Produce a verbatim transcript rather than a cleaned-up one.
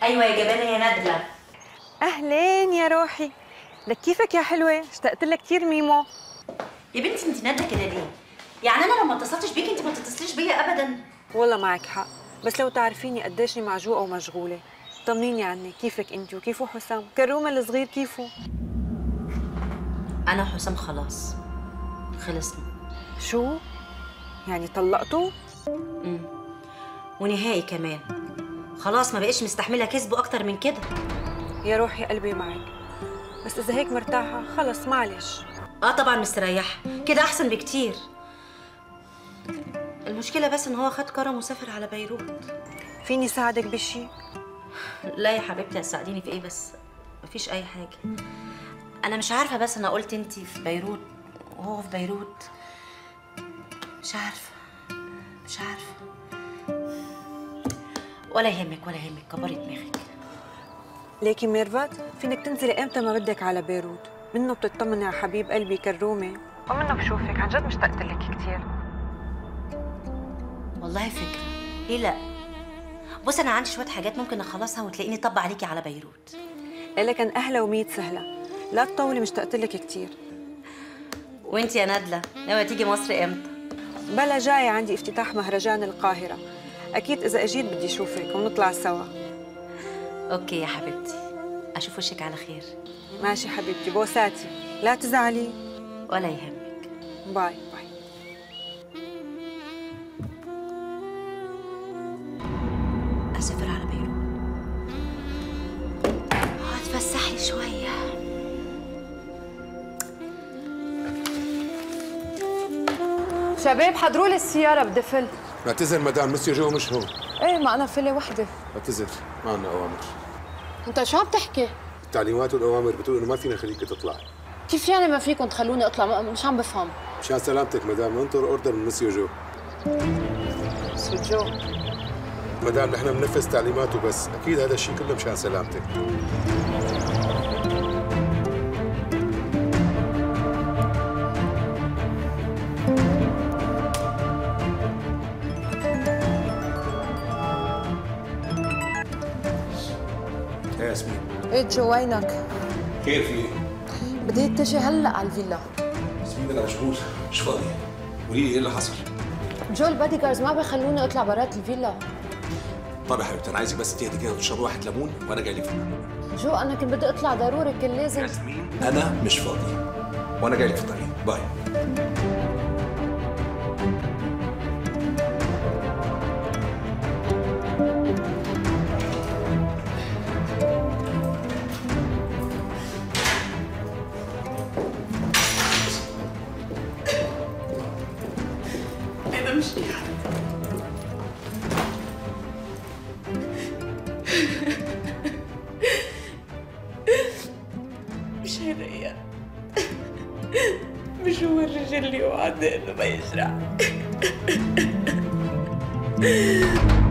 ايوه يا جبانه يا نادله. اهلين يا روحي، لك كيفك يا حلوه؟ اشتقت لك كثير ميمو. يا بنتي انت نادله كده ليه؟ يعني انا لو ما اتصلتش بيكي انت ما تتصليش بيا ابدا. والله معك حق، بس لو تعرفيني قديشني معجوقه ومشغوله. طمنيني عنك، كيفك انت وكيفه حسام؟ كرومه الصغير كيفه؟ انا وحسام خلاص خلصنا. شو؟ يعني طلقتوا؟ امم ونهائي كمان. خلاص ما بقيتش مستحمله كذبه اكتر من كده. يا روحي قلبي معك، بس اذا هيك مرتاحه خلص معلش. اه طبعا مستريحه كده احسن بكتير. المشكله بس ان هو خد كرم وسافر على بيروت. فيني ساعدك بشي؟ لا يا حبيبتي، هتساعديني في ايه بس؟ مفيش اي حاجه. انا مش عارفه، بس انا قلت انتي في بيروت وهو في بيروت. مش عارفه مش عارفه ولا يهمك ولا يهمك، كبري دماغك. ليكي ميرفت، فينك تنزلي امتى ما بدك على بيروت. منه بتطمني على حبيب قلبي كرومه، ومنه بشوفك عن جد مشتقت لك كثير. والله فكره، ليه لا؟ بص انا عندي شويه حاجات ممكن اخلصها وتلاقيني طب عليكي على بيروت. لكن اهلا وميت سهله، لا تطولي مشتقت لك كثير. وانتي يا نادله ناويه تيجي مصر امتى؟ بلا جاي عندي افتتاح مهرجان القاهره، اكيد اذا اجيت بدي اشوفك ونطلع سوا. اوكي يا حبيبتي، اشوف وشك على خير. ماشي حبيبتي، بوساتي، لا تزعلي. ولا يهمك. باي باي. اسافر على بيروت، هتفسحي شويه. شباب حضروا لي السيارة، بدي فل. بعتذر مدام، مسيو جو مش هون. ايه ما أنا فلة وحدة. بعتذر، ما عندنا أوامر. أنت شو عم تحكي؟ التعليمات والأوامر بتقول إنه ما فينا نخليكي تطلع. كيف يعني ما فيكم تخلوني أطلع؟ مش عم بفهم. مشان سلامتك مدام، ننطر أوردر من مسيو جو. مسيو جو؟ مدام نحن بننفذ تعليماته بس، أكيد هذا الشيء كله مشان سلامتك. يا ياسمين. ايه جو وينك؟ خير في ايه؟ بدي اتجه هلا على الفيلا. ياسمين أنا مشغول، مش فاضي. قولي لي إيه اللي حصل؟ جو البادي جاردز ما بيخلوني أطلع برات الفيلا. طيب يا حبيبتي أنا عايزك بس تهدي كده وتشربي واحد ليمون وأنا جاي لك. جو أنا كنت بدي أطلع ضروري، كان لازم. ياسمين أنا مش فاضي وأنا جاي لك في الطريق. باي. أنا مش مش هيريا، مش هو الرجل اللي وعد إنه ما يجرح.